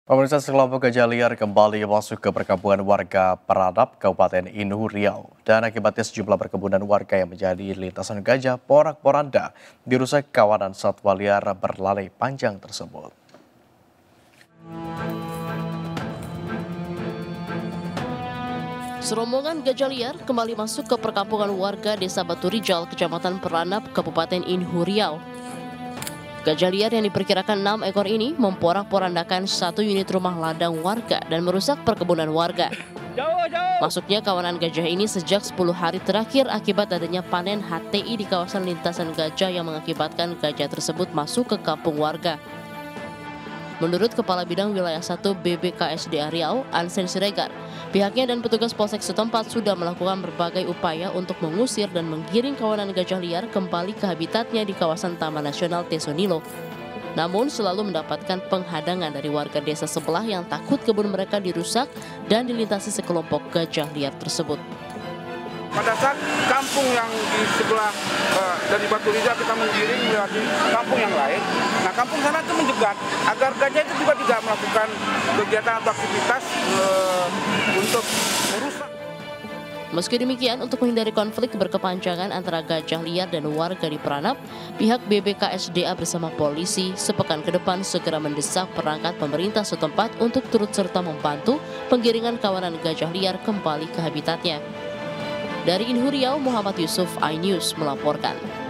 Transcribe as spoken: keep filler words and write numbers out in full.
Pemirsa, sekelompok gajah liar kembali masuk ke perkampungan warga Peradap, Kabupaten Inhu Riau. Dan akibatnya sejumlah perkebunan warga yang menjadi lintasan gajah porak-poranda dirusak kawanan satwa liar berlalai panjang tersebut. Serombongan gajah liar kembali masuk ke perkampungan warga Desa Batu Rijal, Kecamatan Peranap, Kabupaten Inhu Riau. Gajah liar yang diperkirakan enam ekor ini memporak-porandakan satu unit rumah ladang warga dan merusak perkebunan warga. Masuknya kawanan gajah ini sejak sepuluh hari terakhir akibat adanya panen H T I di kawasan lintasan gajah yang mengakibatkan gajah tersebut masuk ke kampung warga. Menurut Kepala Bidang Wilayah satu B B K S D A Riau, Ansen Siregar, pihaknya dan petugas polsek setempat sudah melakukan berbagai upaya untuk mengusir dan menggiring kawanan gajah liar kembali ke habitatnya di kawasan Taman Nasional Tesonilo. Namun selalu mendapatkan penghadangan dari warga desa sebelah yang takut kebun mereka dirusak dan dilintasi sekelompok gajah liar tersebut. Pada saat kampung yang di sebelah uh, dari Batu Rijal kita menggiring melewati kampung yang lain, nah kampung sana itu menjegat agar gajah itu juga tidak melakukan kegiatan atau aktivitas uh, untuk merusak. Meski demikian, untuk menghindari konflik berkepanjangan antara gajah liar dan warga di Peranap, pihak B B K S D A bersama polisi sepekan ke depan segera mendesak perangkat pemerintah setempat untuk turut serta membantu penggiringan kawanan gajah liar kembali ke habitatnya. Dari Inhu Riau, Muhammad Yusuf, iNews melaporkan.